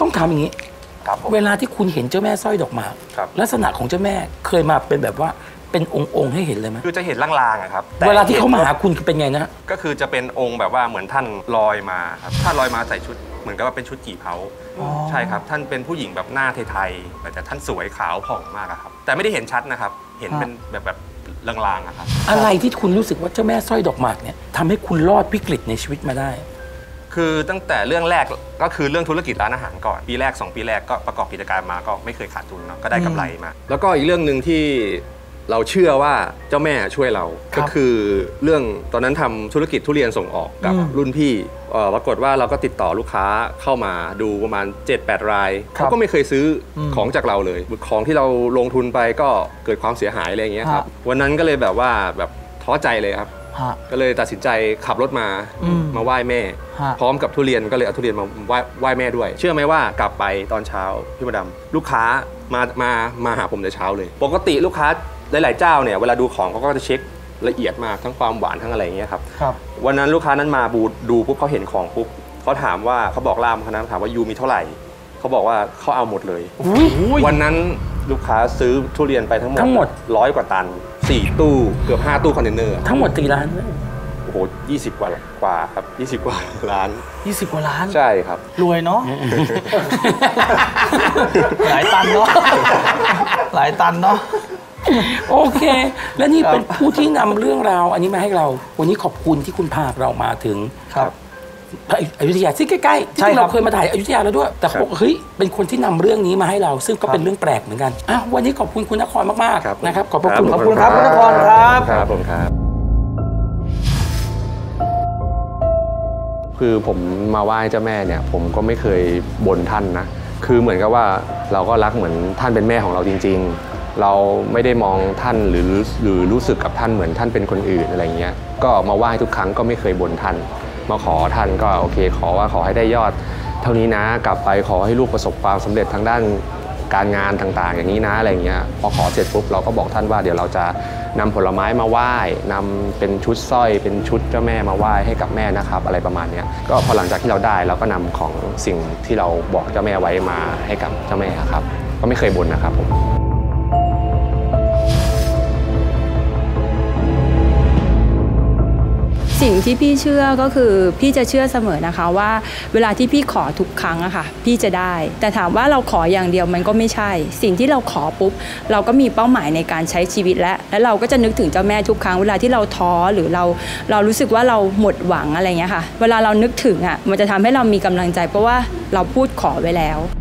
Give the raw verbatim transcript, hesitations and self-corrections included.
ต้องถามอย่างนี้เวลาที่คุณเห็นเจ้าแม่สร้อยดอกหมากลักษณะของเจ้าแม่เคยมาเป็นแบบว่าเป็นองค์องค์ให้เห็นเลยไหมคือจะเห็นลางๆครับเวลาที่เขามาหาคุณเป็นไงนะก็คือจะเป็นองค์แบบว่าเหมือนท่านลอยมาครับท่านลอยมาใส่ชุดเหมือนกับว่าเป็นชุดกี่เผาใช่ครับท่านเป็นผู้หญิงแบบหน้าไทยๆแต่ท่านสวยขาวผ่องมากครับแต่ไม่ได้เห็นชัดนะครับเห็นเป็นแบบแบบลางๆครับอะไรที่คุณรู้สึกว่าเจ้าแม่สร้อยดอกหมากเนี่ยทำให้คุณรอดวิกฤตในชีวิตมาได้คือตั้งแต่เรื่องแรกก็คือเรื่องธุรกิจร้านอาหารก่อนปีแรกสองปีแรกก็ประกอบกิจการมาก็ไม่เคยขาดทุนเนาะก็ได้กำไรมาแล้วก็อีกเรื่องหนึ่งที่เราเชื่อว่าเจ้าแม่ช่วยเราก็คือเรื่องตอนนั้นทำธุรกิจทุเรียนส่งออกกับรุ่นพี่ปรากฏว่าเราก็ติดต่อลูกค้าเข้ามาดูประมาณ เจ็ดแปด รายเขาก็ไม่เคยซื้อของจากเราเลยของที่เราลงทุนไปก็เกิดความเสียหายอะไรอย่างเงี้ยครับวันนั้นก็เลยแบบว่าแบบท้อใจเลยครับก็เลยตัดสินใจขับรถมามาไหว้แม่พร้อมกับทุเรียนก็เลยเอาทุเรียนมาไหว้ไหว้แม่ด้วยเชื่อไหมว่ากลับไปตอนเช้าพี่มดดำลูกค้ามามามาหาผมแต่เช้าเลยปกติลูกค้าหลายๆเจ้าเนี่ยเวลาดูของเขาก็จะเช็คละเอียดมากทั้งความหวานทั้งอะไรอย่างเงี้ยครับวันนั้นลูกค้านั้นมาบูดูปุ๊บเขาเห็นของปุ๊บเขาถามว่าเขาบอกล่ามเขานะถามว่ายูมีเท่าไหร่เขาบอกว่าเขาเอาหมดเลยวันนั้นลูกค้าซื้อทุเรียนไปทั้งหมดทั้งหมดร้อยกว่าตันสี่ตู้เกือบห้าตู้คอนเทนเนอร์ทั้งหมดกี่ล้านโอ้โหยี่สิบกว่ากว่าครับยี่สิบกว่าล้านยี่สิบกว่าล้านใช่ครับรวยเนาะหลายตันเนาะหลายตันเนาะโอเคและนี่เป็นผู้ที่นำเรื่องราวอันนี้มาให้เราวันนี้ขอบคุณที่คุณพาเรามาถึงครับอยุธยาที่ใกล้ๆที่เราเคยมาถ่ายอยุธยาแล้วด้วยแต่เขาบอกเฮ้ยเป็นคนที่นำเรื่องนี้มาให้เราซึ่งก็เป็นเรื่องแปลกเหมือนกันอ้าววันนี้ขอบคุณคุณนครมากๆนะครับขอบคุณขอบคุณครับคุณนครครับครับผมครับคือผมมาไหว้เจ้าแม่เนี่ยผมก็ไม่เคยบ่นท่านนะคือเหมือนกับว่าเราก็รักเหมือนท่านเป็นแม่ของเราจริงๆเราไม่ได้มองท่านหรือหรือรู้สึกกับท่านเหมือนท่านเป็นคนอื่นอะไรเงี้ยก็มาไหว้ทุกครั้งก็ไม่เคยบ่นท่านมาขอท่านก็โอเคขอว่าขอให้ได้ยอดเท่านี้นะกลับไปขอให้ลูกประสบความสำเร็จทางด้านการงานต่างๆอย่างนี้นะอะไรเงี้ยพอขอเสร็จปุ๊บเราก็บอกท่านว่าเดี๋ยวเราจะนำผลไม้มาไหว้นำเป็นชุดสร้อยเป็นชุดเจ้าแม่มาไหว้ให้กับแม่นะครับอะไรประมาณนี้ก็พอหลังจากที่เราได้เราก็นำของสิ่งที่เราบอกเจ้าแม่ไว้มาให้กับเจ้าแม่ครับก็ไม่เคยบ่นนะครับผมสิ่งที่พี่เชื่อก็คือพี่จะเชื่อเสมอนะคะว่าเวลาที่พี่ขอทุกครั้งอะค่ะพี่จะได้แต่ถามว่าเราขออย่างเดียวมันก็ไม่ใช่สิ่งที่เราขอปุ๊บเราก็มีเป้าหมายในการใช้ชีวิตแล้วแล้วเราก็จะนึกถึงเจ้าแม่ทุกครั้งเวลาที่เราท้อหรือเราเรารู้สึกว่าเราหมดหวังอะไรเงี้ยค่ะเวลาเรานึกถึงอะมันจะทำให้เรามีกำลังใจเพราะว่าเราพูดขอไว้แล้ว